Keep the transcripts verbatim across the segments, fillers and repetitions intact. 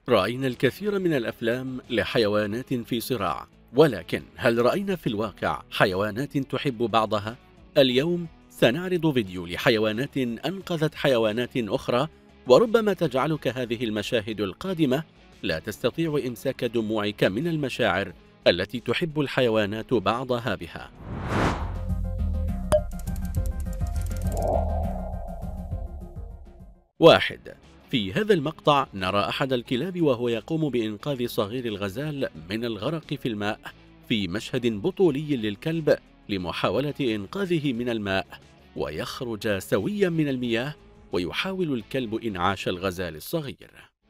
رأينا الكثير من الأفلام لحيوانات في صراع، ولكن هل رأينا في الواقع حيوانات تحب بعضها؟ اليوم سنعرض فيديو لحيوانات أنقذت حيوانات أخرى، وربما تجعلك هذه المشاهد القادمة لا تستطيع إمساك دموعك من المشاعر التي تحب الحيوانات بعضها بها. واحد. في هذا المقطع نرى أحد الكلاب وهو يقوم بإنقاذ صغير الغزال من الغرق في الماء في مشهد بطولي للكلب لمحاولة إنقاذه من الماء ويخرج سويا من المياه، ويحاول الكلب إنعاش الغزال الصغير.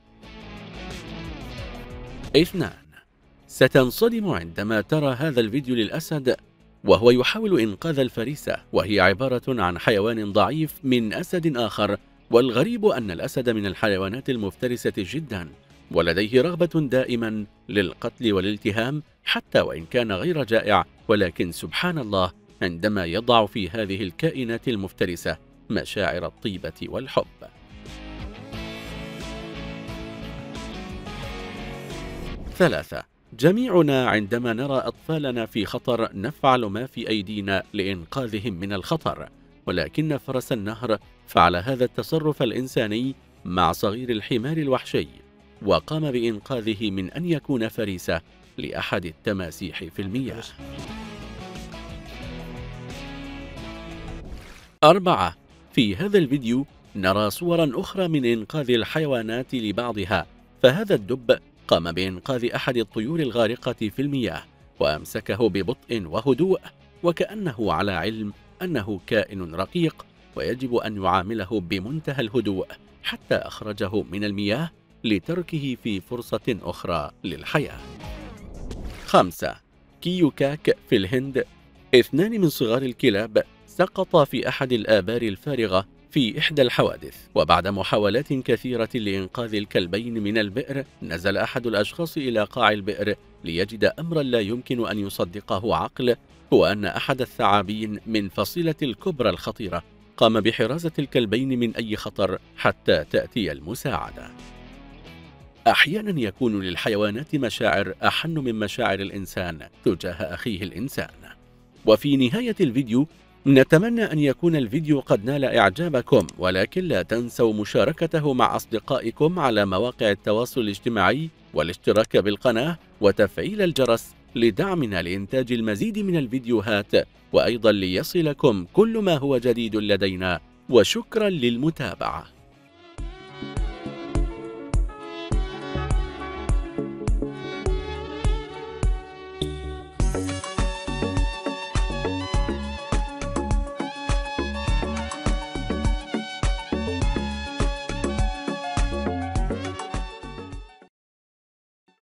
اثنان. ستنصدم عندما ترى هذا الفيديو للأسد وهو يحاول إنقاذ الفريسة، وهي عبارة عن حيوان ضعيف من أسد آخر، والغريب أن الأسد من الحيوانات المفترسة جدا، ولديه رغبة دائما للقتل والالتهام حتى وإن كان غير جائع، ولكن سبحان الله عندما يضع في هذه الكائنات المفترسة مشاعر الطيبة والحب. ثلاثة. جميعنا عندما نرى أطفالنا في خطر نفعل ما في أيدينا لإنقاذهم من الخطر، ولكن فرس النهر فعل هذا التصرف الإنساني مع صغير الحمار الوحشي، وقام بإنقاذه من أن يكون فريسة لأحد التماسيح في المياه. أربعة. في هذا الفيديو نرى صورا أخرى من إنقاذ الحيوانات لبعضها، فهذا الدب قام بإنقاذ أحد الطيور الغارقة في المياه وأمسكه ببطء وهدوء، وكأنه على علم أنه كائن رقيق ويجب أن يعامله بمنتهى الهدوء حتى أخرجه من المياه لتركه في فرصة أخرى للحياة. خمسة. كيوكاك في الهند. اثنان من صغار الكلاب سقطا في أحد الآبار الفارغة في إحدى الحوادث، وبعد محاولات كثيرة لإنقاذ الكلبين من البئر نزل أحد الأشخاص إلى قاع البئر ليجد أمرا لا يمكن أن يصدقه عقل، هو أن أحد الثعابين من فصيلة الكوبرا الخطيرة قام بحراسة الكلبين من أي خطر حتى تأتي المساعدة. أحيانا يكون للحيوانات مشاعر أحن من مشاعر الإنسان تجاه أخيه الإنسان. وفي نهاية الفيديو نتمنى أن يكون الفيديو قد نال إعجابكم، ولكن لا تنسوا مشاركته مع أصدقائكم على مواقع التواصل الاجتماعي، والاشتراك بالقناة وتفعيل الجرس لدعمنا لإنتاج المزيد من الفيديوهات، وأيضا ليصلكم كل ما هو جديد لدينا. وشكرا للمتابعة.